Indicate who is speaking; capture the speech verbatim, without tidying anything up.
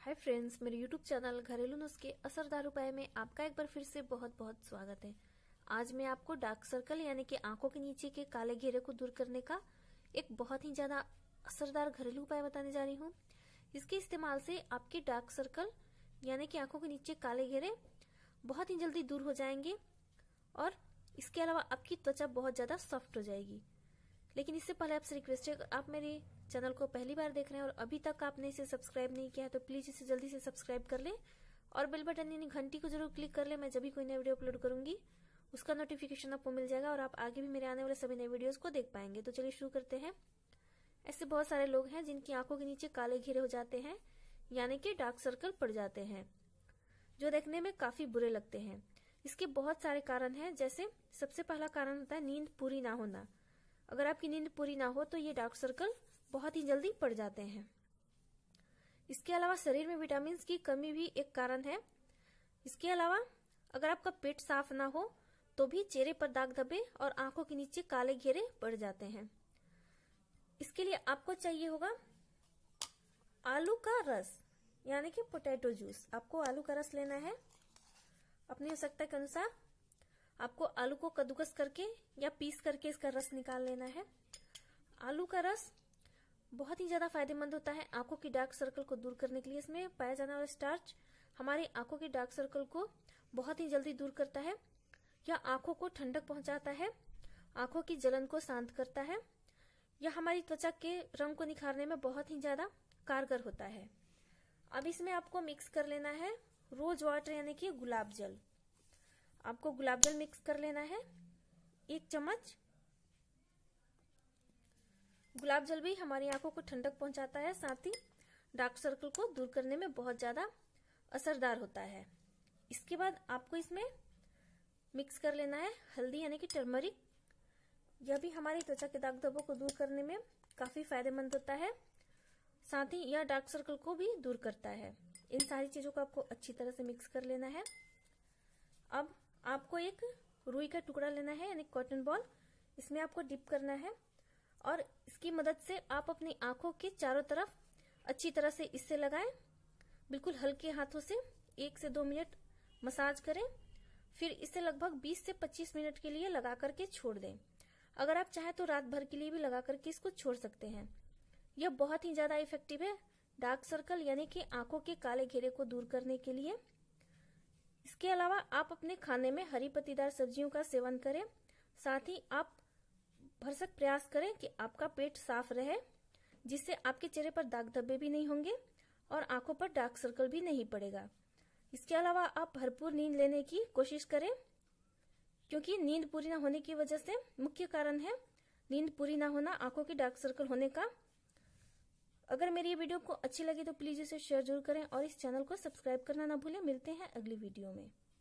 Speaker 1: हाय friends, मेरे YouTube channel घरेलू नुस्खे असरदार उपाय में आपका एक बार फिर से बहुत बहुत स्वागत है। आज मैं आपको डार्क सर्कल यानी कि आंखों के नीचे के काले घेरे को दूर करने का एक बहुत ही ज्यादा असरदार घरेलू उपाय बताने जा रही हूँ। इसके इस्तेमाल से आपके डार्क सर्कल यानी कि आंखों के नीचे काले घेरे बहुत ही जल्दी दूर हो जाएंगे और इसके अलावा आपकी त्वचा बहुत ज्यादा सॉफ्ट हो जाएगी। लेकिन इससे पहले आपसे रिक्वेस्ट है, आप मेरे चैनल को पहली बार देख रहे हैं और अभी तक आपने इसे सब्सक्राइब नहीं किया है तो प्लीज इसे जल्दी से सब्सक्राइब कर लें और बेल बटन यानी घंटी को जरूर क्लिक कर लें। मैं जब भी कोई नया वीडियो अपलोड करूंगी उसका नोटिफिकेशन आपको मिल जाएगा और आप आगे भी मेरे आने वाले सभी नए वीडियोस को देख पाएंगे। तो चलिए शुरू करते हैं। ऐसे बहुत सारे लोग हैं जिनकी आंखों के नीचे काले घेरे हो जाते हैं यानी कि डार्क सर्कल पड़ जाते हैं, जो देखने में काफी बुरे लगते हैं। इसके बहुत सारे कारण हैं। जैसे सबसे पहला कारण होता है नींद पूरी ना होना। अगर आपकी नींद पूरी ना हो तो ये डार्क सर्कल बहुत ही जल्दी पड़ जाते हैं। इसके अलावा शरीर में विटामिन की कमी भी एक कारण है। इसके अलावा अगर आपका पेट साफ ना हो तो भी चेहरे पर दाग धब्बे और आंखों के नीचे काले घेरे पड़ जाते हैं। इसके लिए आपको चाहिए होगा आलू का रस यानी कि पोटैटो जूस। आपको आलू का रस लेना है अपनी आवश्यकता के अनुसार। आपको आलू को कद्दूकस करके या पीस करके इसका रस निकाल लेना है। आलू का रस बहुत ही ज्यादा फायदेमंद होता है आंखों की डार्क सर्कल को दूर करने के लिए। इसमें पाया जाने वाला स्टार्च हमारी आंखों की डार्क सर्कल को बहुत ही जल्दी दूर करता है। यह आंखों को ठंडक पहुंचाता है, आंखों की जलन को शांत करता है। यह हमारी त्वचा के रंग को निखारने में बहुत ही ज्यादा कारगर होता है। अब इसमें आपको मिक्स कर लेना है रोज वाटर यानी कि गुलाब जल। आपको गुलाब जल मिक्स कर लेना है एक चम्मच। गुलाब जल भी हमारी आंखों को ठंडक पहुंचाता है, साथ ही डार्क सर्कल को दूर करने में बहुत ज्यादा असरदार होता है। इसके बाद आपको इसमें मिक्स कर लेना है हल्दी यानी कि टर्मरिक। यह भी हमारी त्वचा के दाग धब्बों को दूर करने में काफी फायदेमंद होता है, साथ ही यह डार्क सर्कल को भी दूर करता है। इन सारी चीजों को आपको अच्छी तरह से मिक्स कर लेना है। अब आपको एक रुई का टुकड़ा लेना है यानी कॉटन बॉल। इसमें आपको डिप करना है और इसकी मदद से आप अपनी आंखों के चारों तरफ अच्छी तरह से इससे लगाएं। बिल्कुल हल्के हाथों से एक से दो मिनट मसाज करें, फिर इसे लगभग बीस से पच्चीस मिनट के लिए लगा करके छोड़ दें। अगर आप चाहें तो रात भर के लिए भी लगा करके इसको छोड़ सकते हैं। यह बहुत ही ज्यादा इफेक्टिव है डार्क सर्कल यानी कि आंखों के काले घेरे को दूर करने के लिए। इसके अलावा आप अपने खाने में हरी पत्तीदार सब्जियों का सेवन करें, साथ ही आप भरसक प्रयास करें कि आपका पेट साफ रहे, जिससे आपके चेहरे पर दाग धब्बे भी नहीं होंगे और आंखों पर डार्क सर्कल भी नहीं पड़ेगा। इसके अलावा आप भरपूर नींद लेने की कोशिश करें, क्योंकि नींद पूरी ना होने की वजह से मुख्य कारण है नींद पूरी ना होना आंखों की डार्क सर्कल होने का। अगर मेरी ये वीडियो को अच्छी लगी तो प्लीज इसे शेयर जरूर करें और इस चैनल को सब्सक्राइब करना ना भूलें। मिलते हैं अगली वीडियो में।